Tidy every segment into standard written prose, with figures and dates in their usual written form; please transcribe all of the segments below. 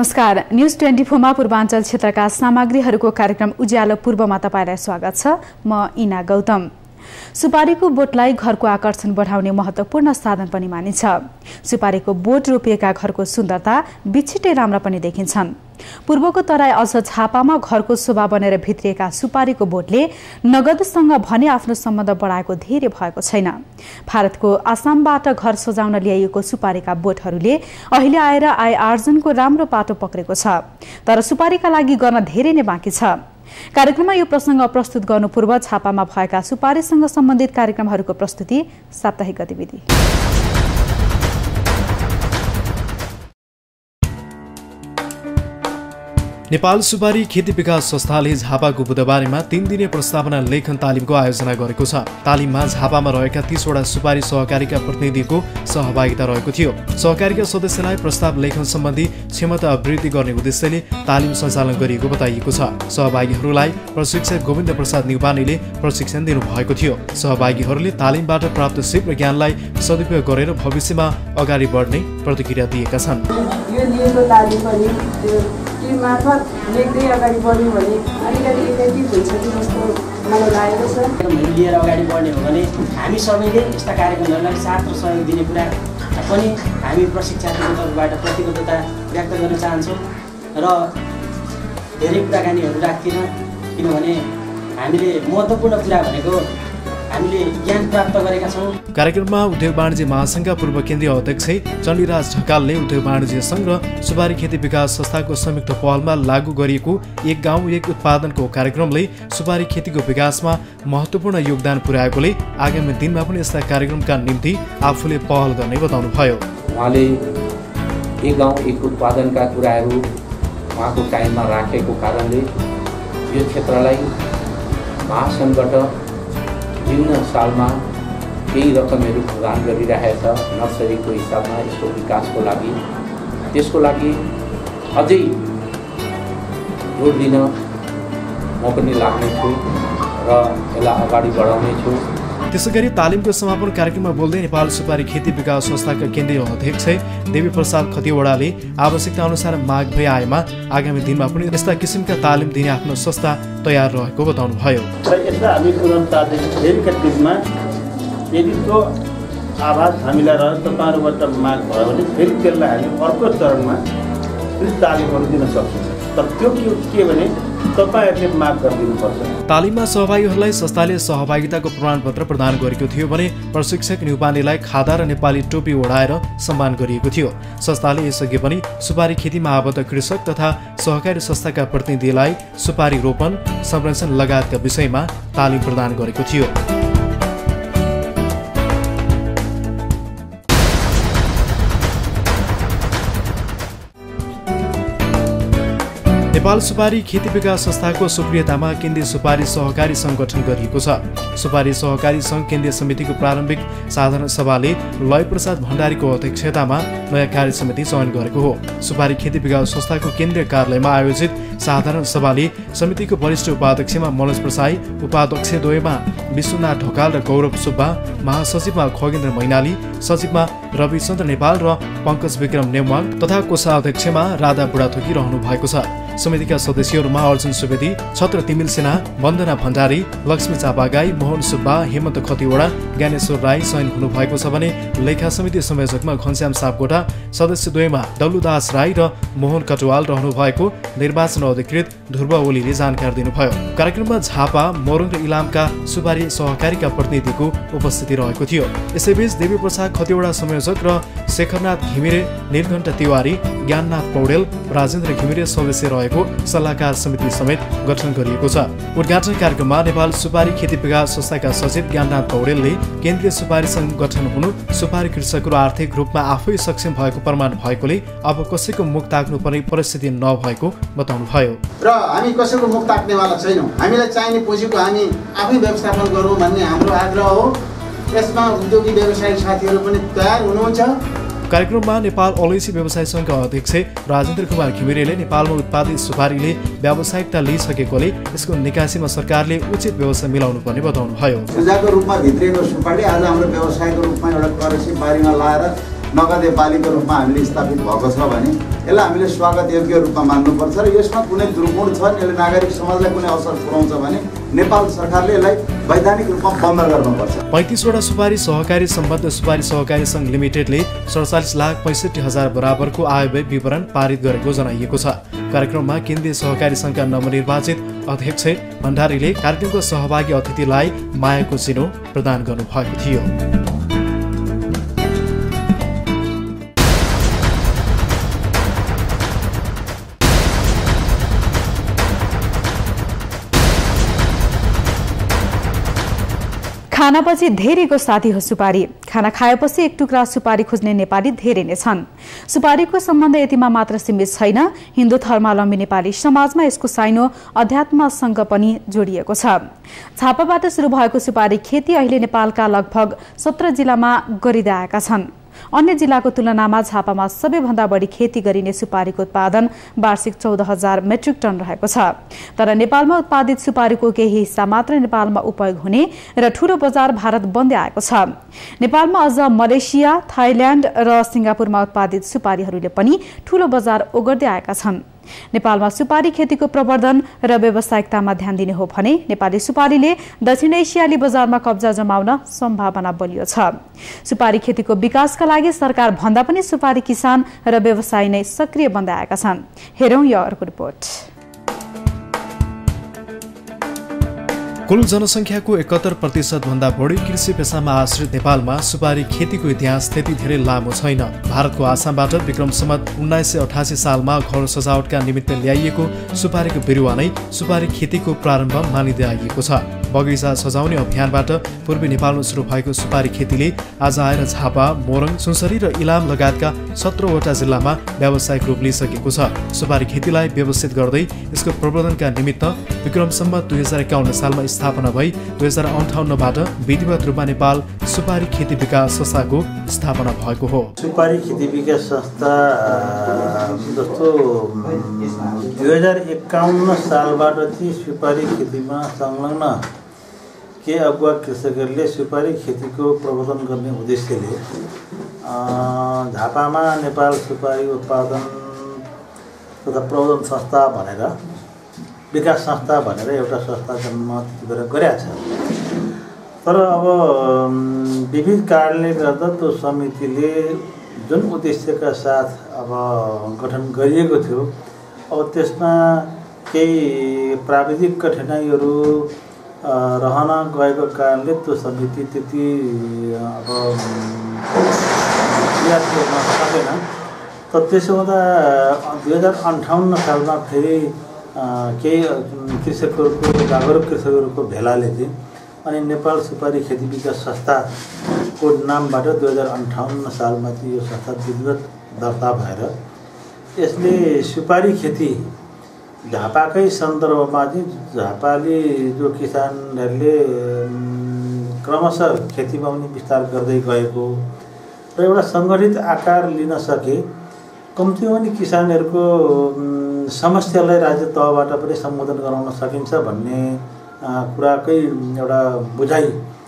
नमस्कार, न्यूज 24 मा पूर्वाञ्चल क्षेत्रका सामग्रीहरूको कार्यक्रम उज्यालो पूर्वमा तपाईलाई स्वागत छ। म इना गौतम। सुपारीको बोटलाई घरको आकर्षण बढाउने महत्वपूर्ण साधन पनि मानिन्छ। सुपारीको बोट रोपिएका घरको सुन्दरता बिछिटै राम्रा पनि देखिन्छन्। पूर्वको तराई अझ झापामा घरको शोभा बनेर भित्रिएका सुपारीको बोटले नगदसँग भने आफ्नो सम्बन्ध बढाएको धेरै भएको छैन। भारतको आसामबाट घर सजाउन ल्याइएको सुपारीका बोटहरूले अहिले आएर आय आर्जनको राम्रो पाटो पक्रेको छ। तर सुपारीका लागि गर्न धेरै नै बाँकी छ। कार्यक्रममा यो प्रसंग प्रस्तुत गर्नु पूर्व छापामा भएका सुपारीसँग सम्बन्धित कार्यक्रमहरूको प्रस्तुति साप्ताहिक गतिविधि। नेपाल सुपारी खेती विकास संस्थाले झापाको बुधबारमा 3 दिने प्रस्तावना लेखन तालिमको आयोजना गरेको छ। तालिममा झापामा रहेका 30 वटा सुपारी सहकारीका प्रतिनिधिको सहभागिता रहेको थियो। सहकारीका सदस्यलाई प्रस्ताव लेखन सम्बन्धी क्षमता वृद्धि गर्ने उद्देश्यले तालिम सञ्चालन गरिएको बताइएको छ। सहभागीहरूलाई प्रशिक्षक गोविन्द प्रसाद न्युपानेले प्रशिक्षण दिनुभएको थियो। सहभागीहरूले तालिमबाट प्राप्त सिप ज्ञानलाई सदुपयोग गरेर भविष्यमा अगाडि बढ्ने प्रतिक्रिया दिएका छन्। मार्फत लेख्दै अगाडि बढ्यो भने अलिकति इफेक्टिभ हुन्छ कि जस्तो मलाई लागेको छ। लिएर अगाडि बढ्ने हो भने हामी सबैले यस्ता कार्यक्रमहरूलाई साथ र सहयोग दिने कुरा पनि हामी प्रशिक्षार्थीको तर्फबाट प्रतिबद्धता व्यक्त गर्न चाहन्छौँ र धेरै कुराकानीहरू राख्दिनँ, किनभने हामीले महत्त्वपूर्ण कुरा भनेको हामीले ज्ञान प्राप्त गरेका छौँ। कार्यक्रममा उद्योग वाणिज्य महासंघका पूर्व केन्द्रीय अध्यक्ष चण्डीराज ढकालले उद्योग वाणिज्य संघ र सुपारी खेती विकास संस्थाको संयुक्त पहलमा लागू गरिएको एक गाउँ एक उत्पादनको कार्यक्रमले सुपारी खेतीको विकासमा महत्त्वपूर्ण योगदान पुर्याएकोले आगामी दिनमा पनि यस्ता कार्यक्रमका निम्ति आफूले पहल गर्ने बताउनुभयो। उहाँले एक गाउँ एक उत्पादनका कुराहरू उहाँको टाइममा राखेको कारणले यो क्षेत्रलाई महासंघबाट विभिन्न सालमा केही रकमहरू प्रदान गरिरहेछ नर्सरीको हिसाबमा यसको विकासको लागि। त्यसको लागि अझै जोड दिन म पनि लाग्नेछु र यसलाई अगाडि बढाउनेछु। त्यसैगरी तालिमको समापन कार्यक्रममा बोल्दै नेपाल सुपारी खेती विकास संस्थाका केन्द्रीय अध्यक्ष देवी प्रसाद खतिवडाले आवश्यकता अनुसार माग भए आएमा आगामी दिनमा पनि यस्ता किसिमका तालिम दिने आफ्नो संस्था तयार रहेको बताउनुभयो। यदि त्यो आवाज हामीलाई रह्यो तपाईँहरूबाट माग भयो भने फेरि त्यसलाई हामी अर्को चरणमा फेरि तालिमहरू दिन सक्छौँ। तर त्यो के भने तपाईहरूले माग गरिदिनुपर्छ। तालिममा सहभागीहरूलाई संस्थाले सहभागिताको प्रमाणपत्र प्रदान गरेको थियो भने प्रशिक्षक न्युपानेलाई खादा र नेपाली टोपी ओढाएर सम्मान गरिएको थियो। संस्थाले यसअघि पनि सुपारी खेतीमा आबद्ध कृषक तथा सहकारी संस्थाका प्रतिनिधिलाई सुपारी रोपन संरक्षण लगायतका विषयमा तालिम प्रदान गरेको थियो। नेपाल सुपारी खेती विकास संस्थाको सक्रियतामा केन्द्रीय सुपारी सहकारी सङ्घ गठन गरिएको छ। सुपारी सहकारी सङ्घ केन्द्रीय समितिको प्रारम्भिक साधारण सभाले लय प्रसाद भण्डारीको अध्यक्षतामा नयाँ कार्य समिति चयन गरेको हो। सुपारी खेती विकास संस्थाको केन्द्रीय कार्यालयमा आयोजित साधारण सभाले समितिको वरिष्ठ उपाध्यक्षमा मनोज प्रसाई, उपाध्यक्ष द्वयमा विश्वनाथ ढकाल र गौरव सुब्बा, महासचिवमा खगेन्द्र मैनाली, सचिवमा रविचन्द्र नेपाल र पङ्कज विक्रम नेवाङ तथा कोषाध्यक्षमा राधा बुढाथोकी रहनु भएको छ। समितिका सदस्यहरूमा अर्जुन सुवेदी, छत्र तिमिल सेना, वन्दना भण्डारी, लक्ष्मी चापागाई, मोहन सुब्बा, हेमन्त खतिवडा, ज्ञानेश्वर राई चयन हुनुभएको छ भने लेखा समिति संयोजकमा घनश्याम सापकोटा, सदस्य द्वयमा डल्लुदास राई र मोहन कटवाल रहनु भएको निर्वाचन अधिकृत ध्रुव ओलीले जानकारी दिनुभयो। कार्यक्रममा झापा, मोरङ र इलामका सुपारी सहकारीका प्रतिनिधिको उपस्थिति रहेको थियो। यसैबीच देवी प्रसाद खतिवडा संयोजक र शेखरनाथ घिमिरे, नीलकण्ठ तिवारी, ज्ञाननाथ पौडेल, राजेन्द्र घिमिरे सदस्य रहेको सल्लाहकार समिति समेत गठन गरिएको छ। उद्घाटन कार्यक्रममा नेपाल सुपारी खेती विकास संस्थाका सचिव ज्ञाननाथ पौडेलले केन्द्रीय सुपारी सङ्घ गठन हुनु सुपारी कृषकहरू आर्थिक रूपमा आफै सक्षम भएको प्रमाण भएकोले अब कसैको मुख ताक्नुपर्ने परिस्थिति नभएको बताउनुभयो। र हामी कसैको मुख ताक्नेवाला छैनौँ। हामीलाई चाहिने पुँजीको हामी आफै व्यवस्थापन गरौँ भन्ने हाम्रो आग्रह हो। यसमा उद्योगी व्यवसायिक साथीहरू पनि तयार हुनुहुन्छ। कार्यक्रममा नेपाल अलैँची व्यवसाय सङ्घका अध्यक्ष राजेन्द्र कुमार घिमिरेले नेपालमा उत्पादित सुपारीले व्यावसायिकता लिइसकेकोले यसको निकासीमा सरकारले उचित व्यवस्था मिलाउनु पर्ने बताउनुभयो। पूजाको रूपमा भित्रिएको सुपारी आज हाम्रो व्यवसायको रूपमा एउटा करेन्सी बारीमा लाएर नगदे बालीको रूपमा हामीले स्थापित भएको छ भने यसलाई हामीले स्वागत योग्य रूपमा मान्नुपर्छ र यसमा कुनै दुर्गुण छ यसले नागरिक समाजलाई कुनै असर पुर्याउँछ भने नेपाल सरकारले यसलाई वैधानिक रूपमा बन्द गर्नुपर्छ। 35वटा सुपारी सहकारी सम्बद्ध सुपारी सहकारी सङ्घ लिमिटेडले 47,65,000 बराबरको आयव्यय विवरण पारित गरेको जनाइएको छ। कार्यक्रममा केन्द्रीय सहकारी सङ्घका नवनिर्वाचित अध्यक्ष भण्डारीले कार्यक्रमको सहभागी अतिथिलाई मायाको चिनो प्रदान गर्नुभएको थियो। खानापछि धेरैको साथी हो सुपारी। खाना खाएपछि एक टुक्रा सुपारी खोज्ने नेपाली धेरै नै छन्। सुपारीको सम्बन्ध यतिमा मात्र सीमित छैन। हिन्दू धर्मावलम्बी नेपाली समाजमा यसको साइनो अध्यात्मसँग पनि जोडिएको छ। झापाबाट सुरु भएको सुपारी खेती अहिले नेपालका लगभग 17 जिल्लामा गरिँदै आएका छन्। अन्य जिल्लाको तुलनामा झापामा सबैभन्दा बढी खेती गरिने सुपारीको उत्पादन वार्षिक 14,000 मेट्रिक टन रहेको छ। तर नेपालमा उत्पादित सुपारीको केही हिस्सा मात्र नेपालमा उपयोग हुने र ठूलो बजार भारत बन्दै आएको छ। नेपालमा अझ मलेसिया, थाइल्याण्ड र सिङ्गापुरमा उत्पादित सुपारीहरूले पनि ठूलो बजार ओगर्दै आएका छन्। नेपालमा सुपारी खेतीको प्रवर्धन र व्यावसायिकतामा ध्यान दिने हो भने नेपाली सुपारीले दक्षिण एसियाली बजारमा कब्जा जमाउन सम्भावना बलियो छ। सुपारी खेतीको विकासका लागि सरकार भन्दा पनि सुपारी किसान र व्यवसायी नै सक्रिय बन्दै आएका छन्। हेरौं यो अर्को रिपोर्ट। कुल जनसङ्ख्याको 71% भन्दा बढी कृषि पेसामा आश्रित नेपालमा सुपारी खेतीको इतिहास त्यति धेरै लामो छैन। भारतको आसामबाट विक्रम सम्वत 1988 सालमा घर सजावटका निमित्त ल्याइएको सुपारीको बिरुवा नै सुपारी खेतीको प्रारम्भ मानिँदै आइएको छ। बगैँचा सजाउने अभियानबाट पूर्वी नेपालमा सुरु भएको सुपारी खेतीले आज आएर झापा, मोरङ, सुनसरी र इलाम लगायतका 17वटा जिल्लामा व्यावसायिक रूप लिइसकेको छ। सुपारी खेतीलाई व्यवस्थित गर्दै यसको प्रवर्धनका निमित्त विक्रम सम्वत 2051 सालमा स्थापना भई 2058बाट विधिवत रूपमा नेपाल सुपारी खेती विकास संस्थाको स्थापना भएको हो। सुपारी खेती विकास संस्था जस्तो 2051 सालबाट चाहिँ सुपारी खेतीमा संलग्न के अगुवा कृषकहरूले सुपारी खेतीको प्रवर्धन गर्ने उद्देश्यले झापामा नेपाल सुपारी उत्पादन तथा प्रवर्धन संस्था भनेर विकास संस्था भनेर एउटा संस्था जन्म त्यतिबेर गरेका छ। तर अब विविध कारणले गर्दा त्यो समितिले जुन उद्देश्यका साथ अब गठन गरिएको थियो अब त्यसमा केही प्राविधिक कठिनाइहरू रहन गएको कारणले त्यो समिति त्यति अब क्रियात्मक गर्न सकेन। तर त्यसो हुँदा 2058 सालमा फेरि केही कृषकहरूको जागरुक कृषकहरूको भेलाले चाहिँ अनि नेपाल सुपारी खेती विकास संस्थाको नामबाट 2058 सालमा चाहिँ यो संस्था विधिवत दर्ता भएर यसले सुपारी खेती झापाकै सन्दर्भमा चाहिँ झापाली जो किसानहरूले क्रमशः खेतीमा पनि विस्तार गर्दै गएको र एउटा सङ्गठित आकार लिन सके कम्तीमा पनि किसानहरूको समस्यालाई राज्य तहबाट पनि सम्बोधन गराउन सकिन्छ भन्ने कुराकै एउटा बुझाइ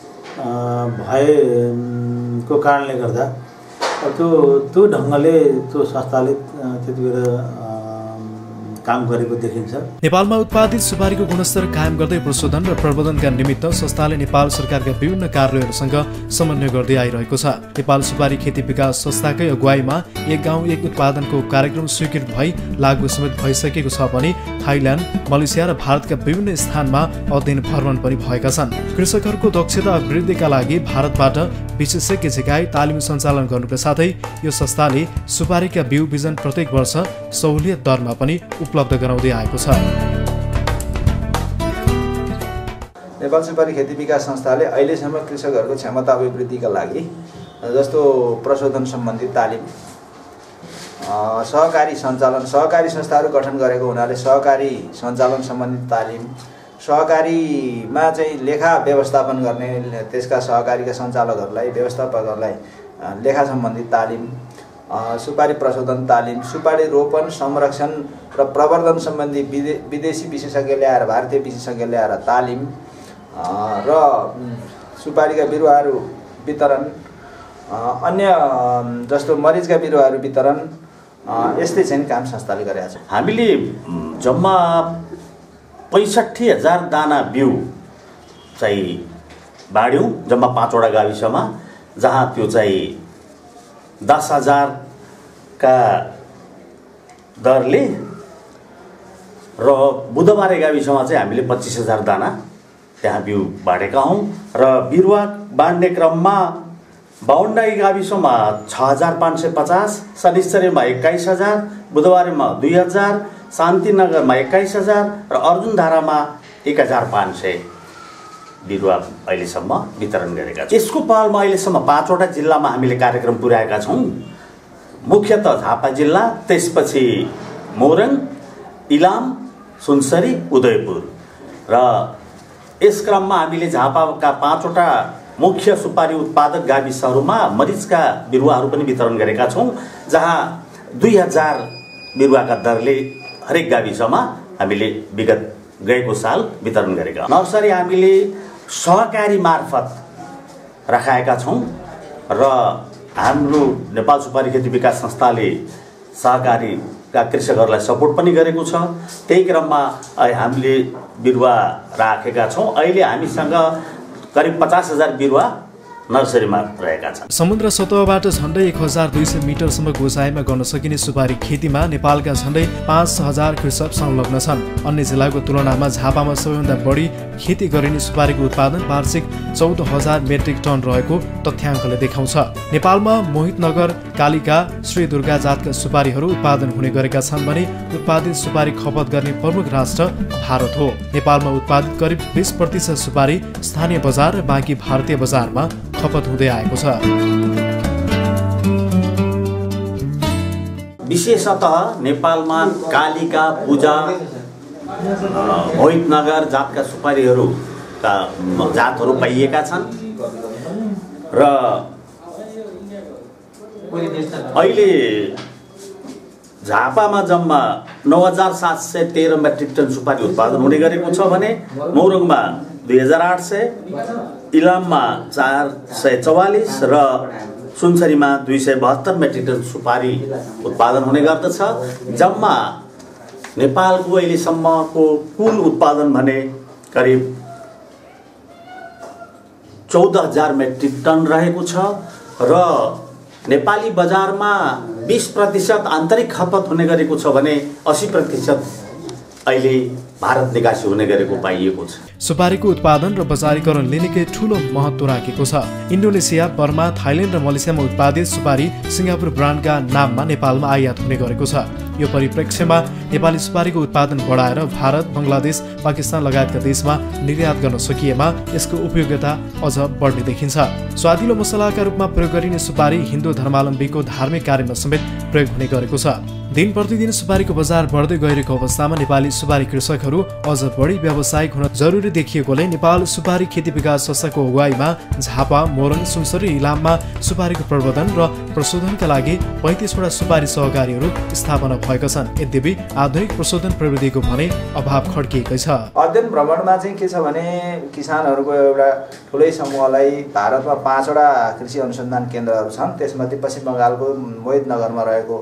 भएको कारणले गर्दा त्यो ढङ्गले त्यो संस्थाले त्यतिबेर काम गरेको देखिन्छ। नेपालमा उत्पादित सुपारीको गुणस्तर कायम गर्दै प्रशोधन र प्रवर्धनका निमित्त संस्थाले नेपाल सरकारका विभिन्न कार्यालयहरूसँग समन्वय गर्दै आइरहेको छ। नेपाल सुपारी खेती विकास संस्थाकै अगुवाईमा एक गाउँ एक उत्पादनको कार्यक्रम स्वीकृत भई लागू समेत भइसकेको छ भने थाइल्याण्ड, मलेसिया र भारतका विभिन्न स्थानमा अध्ययन भ्रमण पनि भएका छन्। कृषकहरूको दक्षता वृद्धिका लागि भारतबाट विशेषज्ञ झिकाई तालिम सञ्चालन गर्नुका साथै यो संस्थाले सुपारीका बिउ बिजन प्रत्येक वर्ष सहुलियत दरमा पनि उपलब्ध गराउँदै आएको छ। नेपाल सुपारी खेती विकास संस्थाले अहिलेसम्म कृषकहरूको क्षमता अभिवृद्धिका लागि जस्तो प्रशोधन सम्बन्धी तालिम, सहकारी सञ्चालन, सहकारी संस्थाहरू गठन गरेको हुनाले सहकारी सञ्चालन सम्बन्धी तालिम, सहकारीमा चाहिँ लेखा व्यवस्थापन गर्ने त्यसका सहकारीका सञ्चालकहरूलाई व्यवस्थापकहरूलाई लेखा सम्बन्धी तालिम, सुपारी प्रशोधन तालिम, सुपारी रोपन, संरक्षण र प्रवर्धन सम्बन्धी विदेशी विशेषज्ञ ल्याएर भारतीय विशेषज्ञ ल्याएर तालिम र सुपारीका बिरुवाहरू वितरण अन्य जस्तो मरिचका बिरुवाहरू वितरण यस्तै चाहिँ काम संस्थाले गरेका छ। हामीले जम्मा 65,000 दाना बिउ चाहिँ बाँड्यौँ जम्मा 5 वटा गाविसमा, जहाँ त्यो चाहिँ 10,000 का दरले र बुधबारे गाविसमा चाहिँ हामीले 25,000 दाना त्यहाँ बिउ बाँडेका हौँ र बिरुवा बाँड्ने क्रममा बाहुन्डाई गाविसमा 6,550, शनिश्चरीमा 21,000, बुधबारेमा 2,000, शान्तिनगरमा 21,000 र अर्जुनधारामा 1,500 बिरुवा अहिलेसम्म वितरण गरेका छौँ। यसको पहलमा अहिलेसम्म 5 वटा जिल्लामा हामीले कार्यक्रम पुर्याएका छौँ। मुख्यतः झापा जिल्ला, त्यसपछि मोरङ, इलाम, सुनसरी, उदयपुर र यस क्रममा हामीले झापाका 5 वटा मुख्य सुपारी उत्पादक गाविसहरूमा मरिचका बिरुवाहरू पनि वितरण गरेका छौँ, जहाँ 2,000 बिरुवाका दरले हरेक गाविसमा हामीले विगत गएको साल वितरण गरेका। नर्सरी हामीले सहकारी मार्फत राखेका छौँ र हाम्रो नेपाल सुपारी खेती विकास संस्थाले सहकारीका कृषकहरूलाई सपोर्ट पनि गरेको छ। त्यही क्रममा हामीले बिरुवा राखेका छौँ। अहिले हामीसँग करिब 50,000 बिरुवा नर्सरीमा रहेका छन्। समुद्र सतहबाट झन्डै 1,200 मिटरसम्म गोसाइमा गर्न सकिने सुपारी खेतीमा नेपालका झन्डै 5,000 कृषक संलग्न छन्। अन्य जिल्लाको तुलनामा झापामा सबैभन्दा बढी खेती गरिने सुपारीको उत्पादन वार्षिक 14,000 मेट्रिक टन रहेको तथ्याङ्कले देखाउँछ। नेपालमा मोहितनगर, कालिका, श्री दुर्गा जातका सुपारीहरू उत्पादन हुने गरेका छन् भने उत्पादित सुपारी खपत गर्ने प्रमुख राष्ट्र भारत हो। नेपालमा उत्पादित करिब 20% सुपारी स्थानीय बजार र बाँकी भारतीय बजारमा खपत हुँदै आएको छ। विशेषतः नेपालमा कालिका, पूजा, मोहितनगर जातका सुपारीहरूका जातहरू पाइएका छन् र अहिले झापामा जम्मा 9,713 मेट्रिक टन सुपारी उत्पादन हुने गरेको छ भने मोरङमा 2,800, इलाममा 444 र सुनसरीमा 272 मेट्रिक टन सुपारी उत्पादन हुने गर्दछ। जम्मा नेपालको अहिलेसम्मको कुल उत्पादन भने करिब 14,000 मेट्रिक टन रहेको छ र नेपाली बजारमा 20% आन्तरिक खपत हुने गरेको छ भने 80% अहिले भारत निकासी हुने गरेको पाइएको छ। सुपारीको उत्पादन र बजारीकरणले निकै ठूलो महत्त्व राखेको छ। इन्डोनेसिया, बर्मा, थाइल्यान्ड र मलेसियामा उत्पादित सुपारी सिङ्गापुर ब्रान्डका नाममा नेपालमा आयात हुने गरेको छ। यो परिप्रेक्ष्यमा नेपाली सुपारीको उत्पादन बढाएर भारत, बङ्गलादेश, पाकिस्तान लगायतका देशमा निर्यात गर्न सकिएमा यसको उपयोगिता अझ बढ्ने देखिन्छ। स्वादिलो मसलाका रूपमा प्रयोग गरिने सुपारी हिन्दू धर्मावलम्बीको धार्मिक कार्यमा समेत प्रयोग हुने गरेको छ। दिन प्रतिदिन सुपारीको बजार बढ्दै गइरहेको अवस्थामा नेपाली सुपारी कृषकहरू अझ बढी व्यावसायिक हुन जरुरी देखिएकोले नेपाल सुपारी खेती विकास संस्थाको अगुवाईमा झापा, मोरङ, सुनसरी, इलाममा सुपारीको प्रवर्धन र प्रशोधनका लागि 35 वटा सुपारी सहकारीहरू स्थापना भएका छन्। यद्यपि आधुनिक प्रशोधन प्रविधिको भने अभाव खड्किएकै छ। अध्ययन भ्रमणमा चाहिँ के छ भने किसानहरूको एउटा ठुलै समूहलाई भारतमा 5 वटा कृषि अनुसन्धान केन्द्रहरू छन्। त्यसमध्ये पश्चिम बङ्गालको मोहितनगरमा रहेको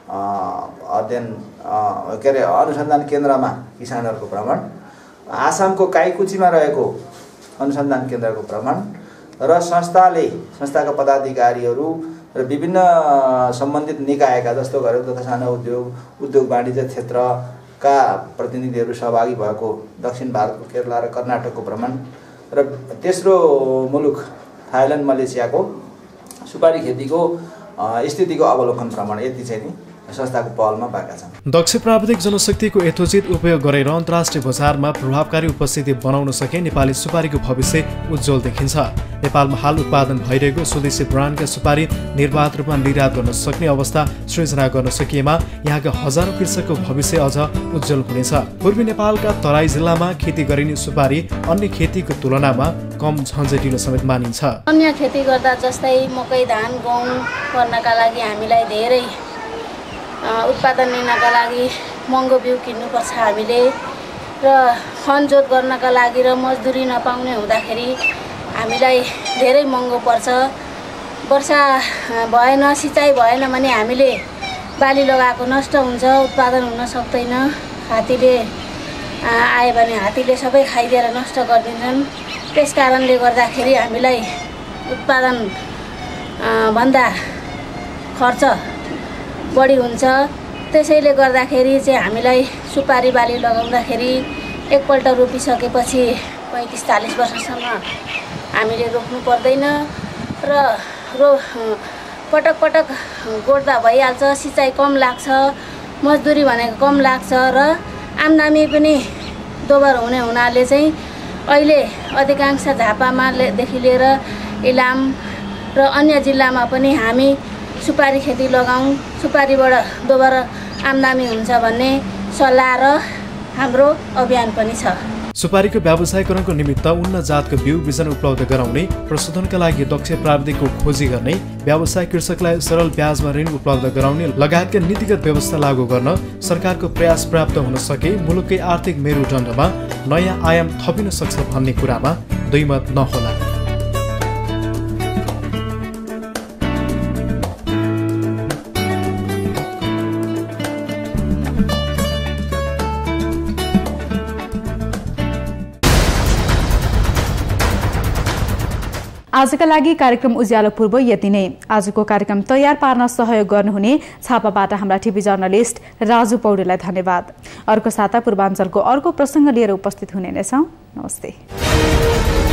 अध्ययन अनुसन्धान केन्द्रमा किसानहरूको भ्रमण, आसामको काइकुचीमा रहेको अनुसन्धान केन्द्रको भ्रमण र संस्थाका पदाधिकारीहरू र विभिन्न सम्बन्धित निकायका जस्तो घर तथा सानो उद्योग वाणिज्य क्षेत्रका प्रतिनिधिहरू सहभागी भएको दक्षिण भारतको केरला र कर्नाटकको भ्रमण र तेस्रो मुलुक थाइल्यान्ड, मलेसियाको सुपारी खेतीको स्थितिको अवलोकन भ्रमण यति चाहिँ नि संस्थाको पहलमा भएका छन्। दक्ष प्राविधिक जनशक्तिको यथोचित उपयोग गरेर अन्तर्राष्ट्रिय बजारमा प्रभावकारी उपस्थिति बनाउन सके नेपाली सुपारीको भविष्य उज्जवल देखिन्छ। नेपालमा हाल उत्पादन भइरहेको स्वदेशी ब्रान्डका सुपारी निर्बाध रूपमा निर्यात गर्न सक्ने अवस्था सृजना गर्न सकिएमा यहाँका हजारौं कृषकको भविष्य अझ उज्जवल हुनेछ। पूर्वी नेपालका तराई जिल्लामा खेती गरिने सुपारी अन्य खेतीको तुलनामा कम झन्झटिलो समेत मानिन्छ। अन्य खेती गर्दा जस्तै मकै, धान, गहुँ गर्नका लागि हामीलाई धेरै उत्पादन लिनका लागि महँगो बिउ किन्नुपर्छ हामीले र खनजोत गर्नका लागि र मजदुरी नपाउने हुँदाखेरि हामीलाई धेरै महँगो पर्छ वर्षा भएन, सिँचाइ भएन भने हामीले बाली लगाएको नष्ट हुन्छ, उत्पादन हुन सक्दैन। हात्तीले आयो भने हात्तीले सबै खाइदिएर नष्ट गरिदिन्छन्। त्यस कारणले गर्दाखेरि हामीलाई उत्पादन भन्दा खर्च बढी हुन्छ। त्यसैले गर्दाखेरि चाहिँ हामीलाई सुपारी बाली लगाउँदाखेरि एकपल्ट रोपिसकेपछि 35-40 वर्षसम्म हामीले रोप्नु पर्दैन र पटक पटक गोड्दा भइहाल्छ। सिँचाइ कम लाग्छ, मजदुरी भनेको कम लाग्छ र आम्दानी पनि दोबर हुने हुनाले चाहिँ अहिले अधिकांश झापामादेखि लिएर इलाम र अन्य जिल्लामा पनि हामी सुपारी खेती लगाउँ, सुपारीबाट दोबर आम्दानी हुन्छ भन्ने सल्लाह र हाम्रो अभियान पनि छ। सुपारीको व्यावसायीकरणको निमित्त उन्नत जातको बिउ बिजन उपलब्ध गराउने, प्रशोधनका लागि दक्ष प्राविधिकको खोजी गर्ने, व्यवसाय कृषकलाई सरल ब्याजमा ऋण उपलब्ध गराउने लगायतका नीतिगत व्यवस्था लागू गर्न सरकारको प्रयास पर्याप्त हुन सके मुलुककै आर्थिक मेरुदण्डमा नयाँ आयाम थपिन सक्छ भन्ने कुरामा दुईमत नहोला। आजका लागि कार्यक्रम उज्यालो पूर्व यति नै। आजको कार्यक्रम तयार पार्न सहयोग गर्नुहुने छापाबाट हाम्रा टिभी जर्नलिस्ट राजु पौडेललाई धन्यवाद। अर्को साता पूर्वाञ्चलको अर्को प्रसङ्ग लिएर उपस्थित हुने नै छौँ। नमस्ते।